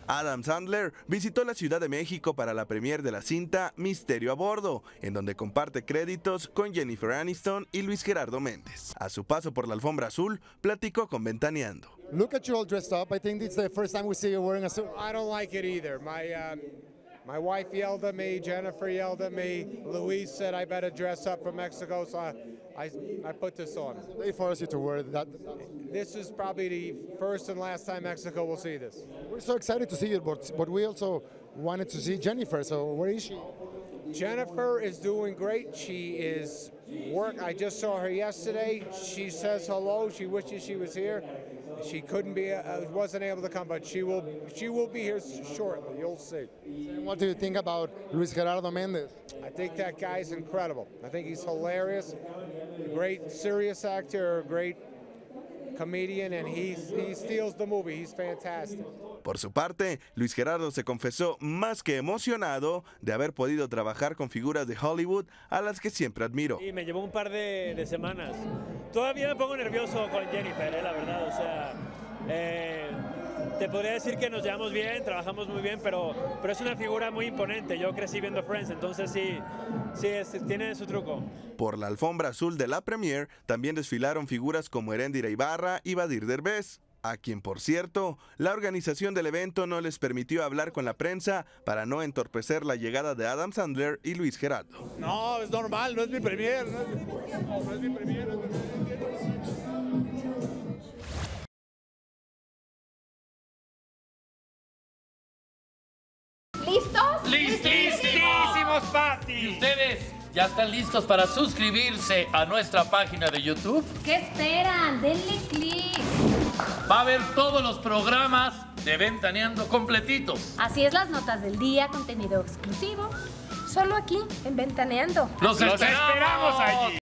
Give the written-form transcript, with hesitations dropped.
Adam Sandler visitó la Ciudad de México para la premiere de la cinta Misterio a Bordo, en donde comparte créditos con Jennifer Aniston y Luis Gerardo Méndez. A su paso por la alfombra azul, platicó con Ventaneando. Look at you all dressed up. I think it's the first time we see you wearing a suit. I don't like it either. My wife yelled at me, Jennifer yelled at me, Luis said I better dress up for Mexico, so I put this on. They forced you to wear that. This is probably the first and last time Mexico will see this. We're so excited to see you, but we also wanted to see Jennifer, so where is she? Jennifer is doing great. She is I just saw her yesterday. She says hello. She wishes she was here. She couldn't be, wasn't able to come, but she will be here shortly. You'll see. What do you think about Luis Gerardo Méndez? I think that guy's incredible. I think he's hilarious, great serious actor, great comedian, and he steals the movie. He's fantastic. Por su parte, Luis Gerardo se confesó más que emocionado de haber podido trabajar con figuras de Hollywood a las que siempre admiró. Y me llevó un par de semanas. Todavía me pongo nervioso con Jennifer, la verdad. O sea, te podría decir que nos llevamos bien, trabajamos muy bien, pero es una figura muy imponente. Yo crecí viendo Friends, entonces sí tiene su truco. Por la alfombra azul de la premiere también desfilaron figuras como Eréndira Ibarra y Badir Derbez, a quien, por cierto, la organización del evento no les permitió hablar con la prensa para no entorpecer la llegada de Adam Sandler y Luis Gerardo. No, es normal, no es mi premier. No es mi premier. ¿Listos? ¡Listísimos, Pati! ¿Y ustedes ya están listos para suscribirse a nuestra página de YouTube? ¿Qué esperan? Denle click. Va a haber todos los programas de Ventaneando completitos. Así es, las notas del día, contenido exclusivo, solo aquí en Ventaneando. ¡Los esperamos allí!